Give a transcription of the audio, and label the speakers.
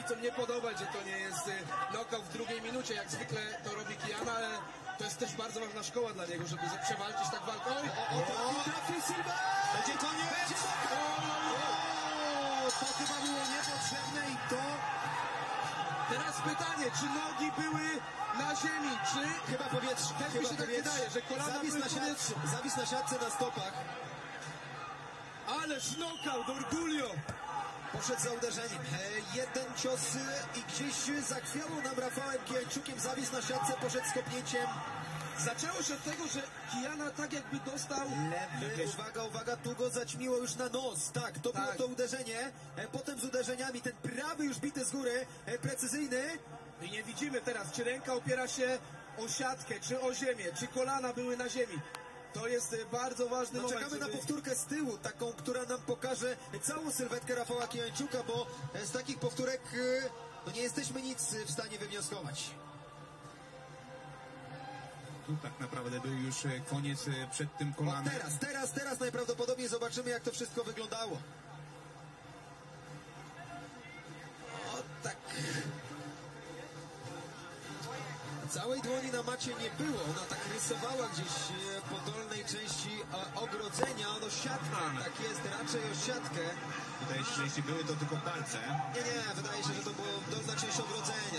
Speaker 1: kibicom nie podobać, że to nie jest knockout w drugiej minucie, jak zwykle to robi Kiana, ale to jest też bardzo ważna szkoła dla niego, żeby przewalczyć tak walką.
Speaker 2: Trafił Silva!
Speaker 3: Będzie koniec!
Speaker 2: To chyba było niepotrzebne i to...
Speaker 1: Teraz pytanie, czy nogi były na ziemi, czy...
Speaker 2: Chyba powietrze.
Speaker 1: Tak mi się tak wydaje, że kolana były w powietrzu.
Speaker 2: Zawis na siatce na stopach.
Speaker 1: Ależ knockout, Orgulio!
Speaker 2: Poszedł za uderzeniem. Jeden cios i gdzieś zachwiało nam Rafałem Kijańczukiem. Zawis na siatce, poszedł z kopnięciem.
Speaker 1: Zaczęło się od tego, że Kiana tak jakby dostał...
Speaker 2: Lewy, uwaga, tu go zaćmiło już na nos. Tak, to było to uderzenie. Potem z uderzeniami ten prawy już bity z góry, precyzyjny.
Speaker 1: I nie widzimy teraz, czy ręka opiera się o siatkę, czy o ziemię, czy kolana były na ziemi. To jest bardzo ważny moment.
Speaker 2: Czekamy na powtórkę z tyłu, taką, która nam pokaże całą sylwetkę Rafała Kijańczuka, bo z takich powtórek no nie jesteśmy nic w stanie wywnioskować.
Speaker 3: Tu tak naprawdę był już koniec przed tym kolanem.
Speaker 2: Teraz najprawdopodobniej zobaczymy, jak to wszystko wyglądało. O tak. Całej dłoni na macie nie było, ona tak rysowała gdzieś po dolnej części ogrodzenia, no siatka, tak jest, raczej o siatkę.
Speaker 3: Wydaje się, że jeśli były to tylko palce.
Speaker 2: Nie, wydaje się, że to była dolna część ogrodzenia.